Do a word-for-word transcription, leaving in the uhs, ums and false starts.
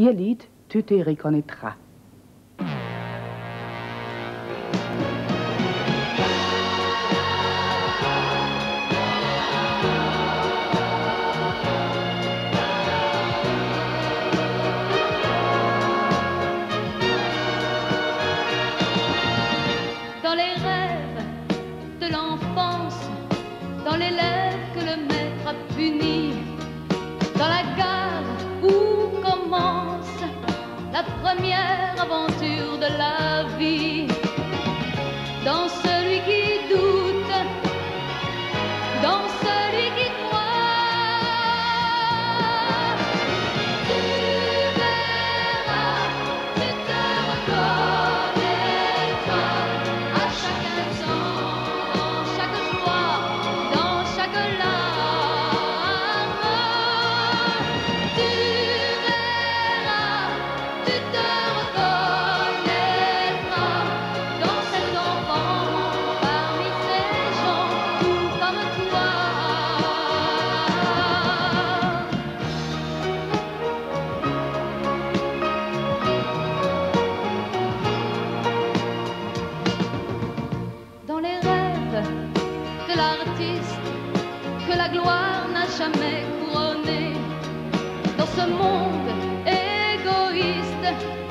Élite, tu te reconnaîtras. Dans les rêves de l'enfance, dans les lèvres que le maître a puni, dans la gare où commence la première aventure de la vie, dans celui qui doute, dans celui qui croit, tu verras, tu te reconnaîtras à chaque instant, dans chaque joie, dans chaque larme. Tu verras, tu te reconnaîtras dans cet enfant, parmi ces gens tout comme toi. Dans les rêves de l'artiste que la gloire n'a jamais couronné, dans ce monde égoïste